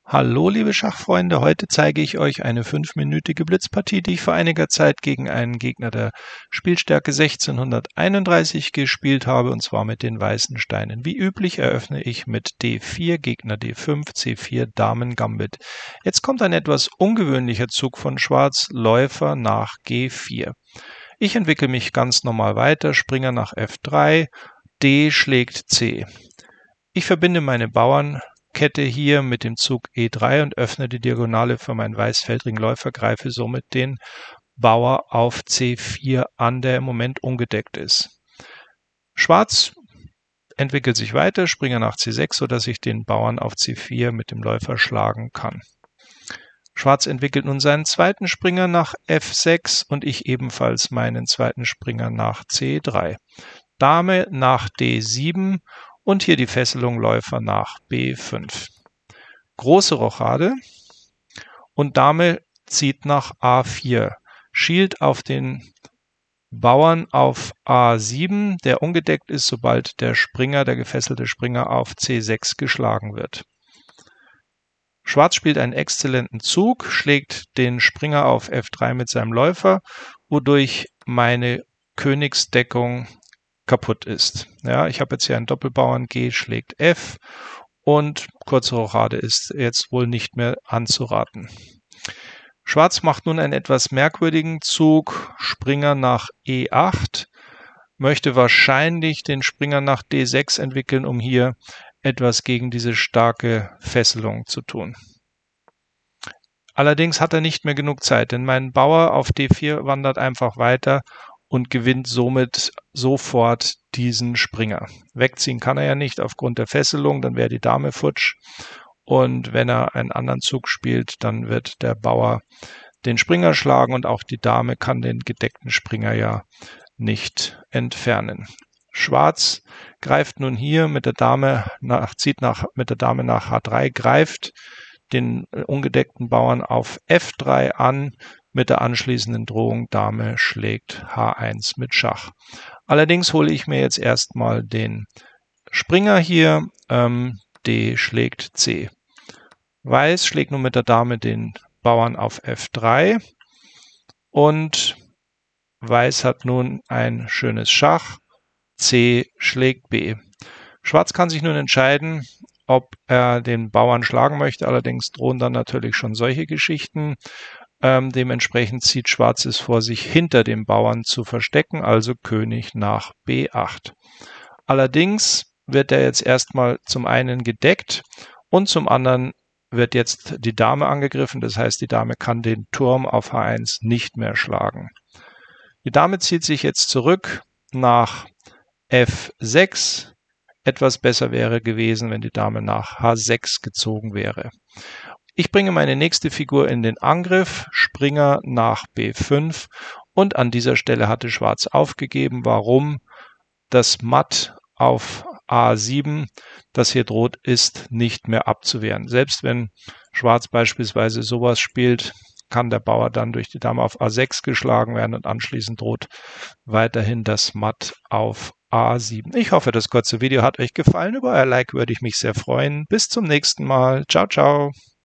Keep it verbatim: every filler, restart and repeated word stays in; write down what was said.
Hallo liebe Schachfreunde, heute zeige ich euch eine fünfminütige Blitzpartie, die ich vor einiger Zeit gegen einen Gegner der Spielstärke sechzehnhunderteinunddreißig gespielt habe, und zwar mit den weißen Steinen. Wie üblich eröffne ich mit D vier, Gegner D fünf, C vier, Damen Gambit. Jetzt kommt ein etwas ungewöhnlicher Zug von Schwarz, Läufer nach G vier. Ich entwickle mich ganz normal weiter, Springer nach F drei, D schlägt C. Ich verbinde meine Bauern Kette hier mit dem Zug E drei und öffne die Diagonale für meinen weißfeldrigen Läufer, greife somit den Bauer auf C vier an, der im Moment ungedeckt ist. Schwarz entwickelt sich weiter, Springer nach C sechs, sodass ich den Bauern auf C vier mit dem Läufer schlagen kann. Schwarz entwickelt nun seinen zweiten Springer nach F sechs und ich ebenfalls meinen zweiten Springer nach C drei. Dame nach D sieben. Und hier die Fesselung Läufer nach B fünf. Große Rochade und Dame zieht nach A vier. Schielt auf den Bauern auf A sieben, der ungedeckt ist, sobald der Springer, der gefesselte Springer auf C sechs geschlagen wird. Schwarz spielt einen exzellenten Zug, schlägt den Springer auf F drei mit seinem Läufer, wodurch meine Königsdeckung kaputt ist. Ja, ich habe jetzt hier einen Doppelbauern, G schlägt F und kurze Rochade ist jetzt wohl nicht mehr anzuraten. Schwarz macht nun einen etwas merkwürdigen Zug, Springer nach E acht, möchte wahrscheinlich den Springer nach D sechs entwickeln, um hier etwas gegen diese starke Fesselung zu tun. Allerdings hat er nicht mehr genug Zeit, denn mein Bauer auf D vier wandert einfach weiter und gewinnt somit sofort diesen Springer. Wegziehen kann er ja nicht aufgrund der Fesselung, dann wäre die Dame futsch. Und wenn er einen anderen Zug spielt, dann wird der Bauer den Springer schlagen und auch die Dame kann den gedeckten Springer ja nicht entfernen. Schwarz greift nun hier mit der Dame nach, zieht nach, mit der Dame nach H drei, greift den ungedeckten Bauern auf F drei an, mit der anschließenden Drohung Dame schlägt H eins mit Schach. Allerdings hole ich mir jetzt erstmal den Springer hier, ähm, D schlägt C. Weiß schlägt nun mit der Dame den Bauern auf F drei und Weiß hat nun ein schönes Schach, C schlägt B. Schwarz kann sich nun entscheiden, ob er den Bauern schlagen möchte, allerdings drohen dann natürlich schon solche Geschichten. Ähm, dementsprechend zieht Schwarz es vor, sich hinter dem Bauern zu verstecken, also König nach B acht. Allerdings wird er jetzt erstmal zum einen gedeckt und zum anderen wird jetzt die Dame angegriffen, das heißt, die Dame kann den Turm auf H eins nicht mehr schlagen. Die Dame zieht sich jetzt zurück nach F sechs. Etwas besser wäre gewesen, wenn die Dame nach H sechs gezogen wäre. Ich bringe meine nächste Figur in den Angriff, Springer nach B fünf und an dieser Stelle hatte Schwarz aufgegeben. Warum? Das Matt auf A sieben, das hier droht, ist nicht mehr abzuwehren. Selbst wenn Schwarz beispielsweise sowas spielt, kann der Bauer dann durch die Dame auf A sechs geschlagen werden und anschließend droht weiterhin das Matt auf A sieben. Ich hoffe, das kurze Video hat euch gefallen. Über euer Like würde ich mich sehr freuen. Bis zum nächsten Mal. Ciao, ciao.